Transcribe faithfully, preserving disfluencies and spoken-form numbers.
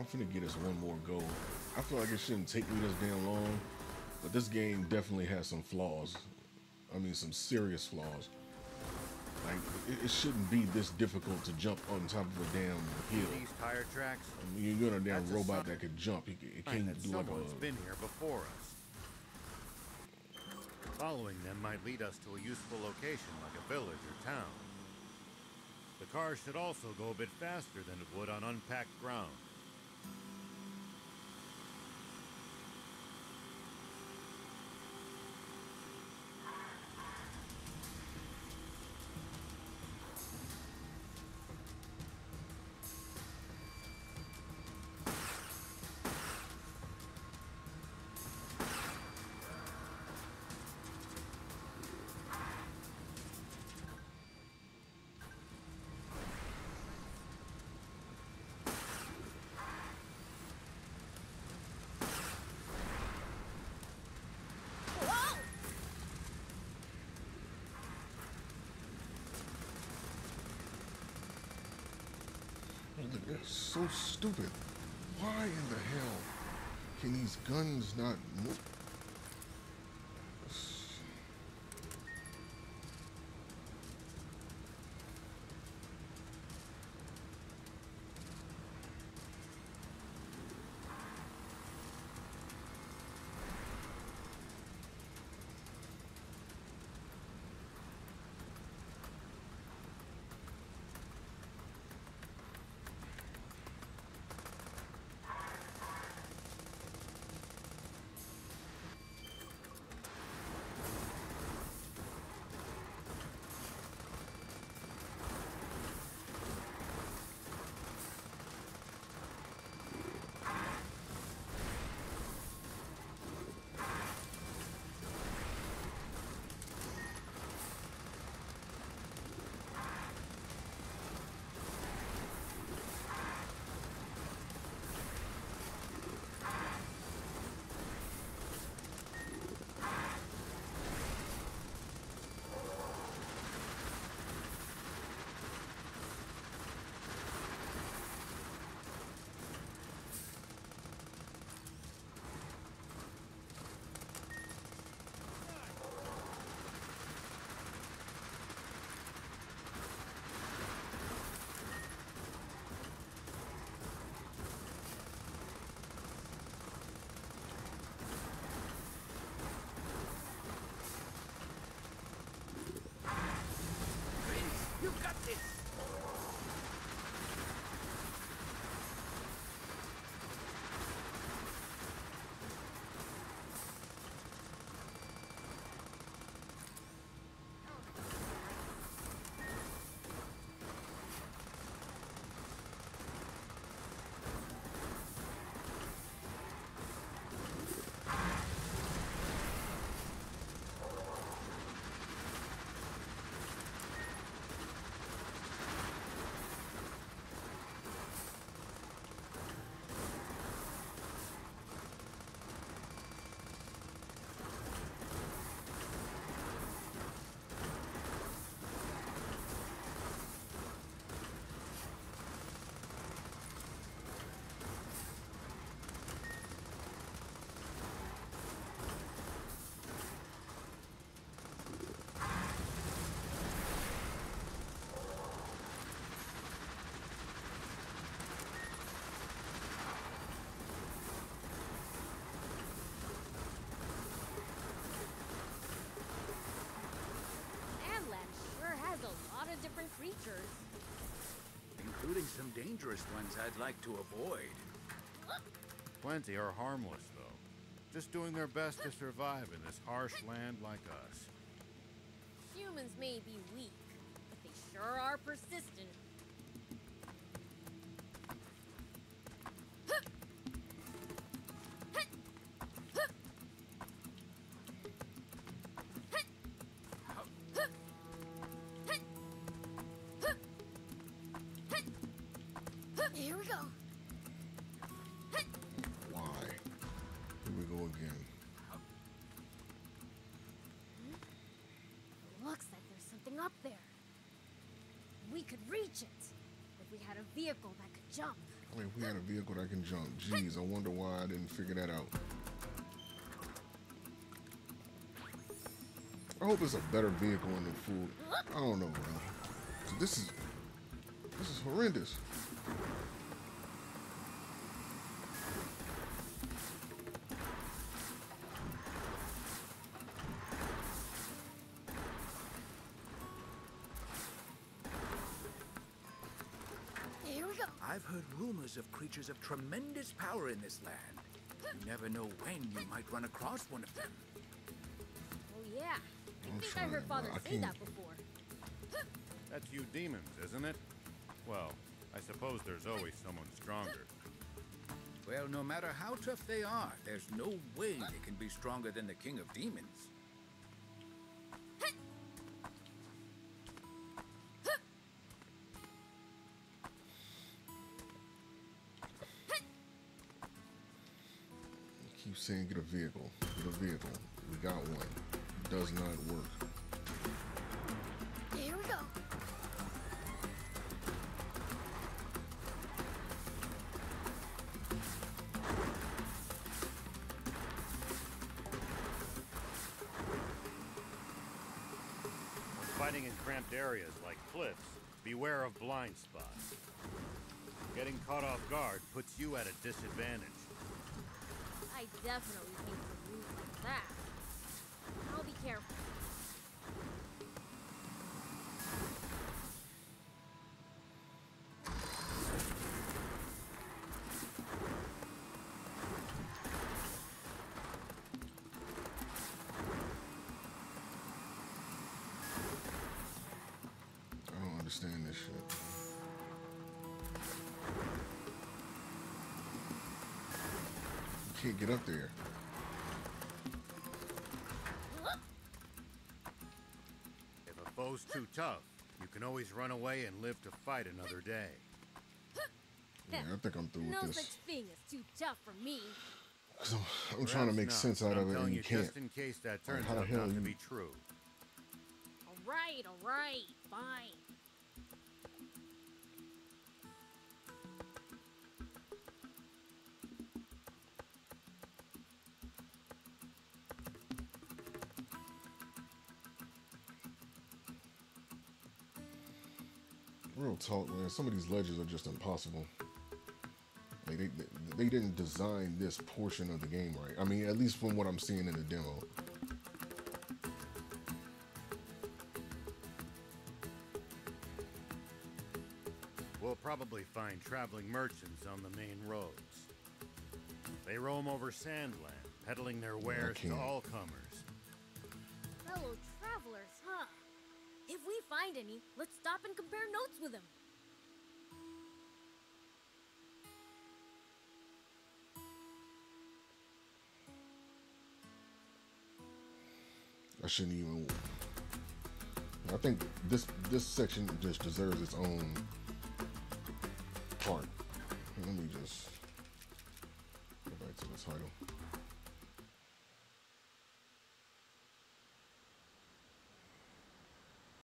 finna get us one more go. I feel like it shouldn't take me this damn long, but this game definitely has some flaws. I mean, some serious flaws. Like, it, it shouldn't be this difficult to jump on top of a damn hill. These tire tracks. I mean, you're a damn That's a robot sign that could jump. It, it that can't do like someone's a. been here before us. Following them might lead us to a useful location like a village or town. The car should also go a bit faster than it would on unpacked ground. That's so stupid. Why in the hell can these guns not move? You got this! Different creatures. Including some dangerous ones I'd like to avoid. Plenty are harmless, though. Just doing their best to survive in this harsh land like us. Humans may be weak, but they sure are persistent. Here we go. Why? Here we go again. Looks like there's something up there. We could reach it. If if we had a vehicle that could jump. Wait, if we had a vehicle that can jump. Jeez, I wonder why I didn't figure that out. I hope it's a better vehicle in the food. I don't know, bro. So this is this is horrendous. Here we go. I've heard rumors of creatures of tremendous power in this land. You never know when you might run across one of them. Oh yeah, I I'm think I trying, heard Father I say can't- that before. That's you demons, isn't it? Well, I suppose there's always someone stronger. Well, no matter how tough they are, there's no way they can be stronger than the King of Demons. Keep saying get a vehicle. Get a vehicle. We got one. Does not work. Here we go. When fighting in cramped areas like cliffs, beware of blind spots. Getting caught off guard puts you at a disadvantage. I definitely hate to move like that. I'll be careful. I don't understand this shit. You can't get up there. If a foe's too tough, you can always run away and live to fight another day. Yeah, I think I'm through No with such this. thing as too tough for me. 'Cause I'm, I'm trying to Perhaps make not, sense but out I'm of it, telling and you you can't. just in case that turns how the out hell not to you- be true. All right, all right, fine. Real talk, man. Some of these ledges are just impossible. Like they, they they didn't design this portion of the game right. I mean, at least from what I'm seeing in the demo. We'll probably find traveling merchants on the main roads. They roam over Sandland, peddling their wares to can't. all comers. Fellow travelers, huh? If we find any, let's stop and compare notes with them. I shouldn't even. I think this this section just deserves its own part. Let me just go back to the title.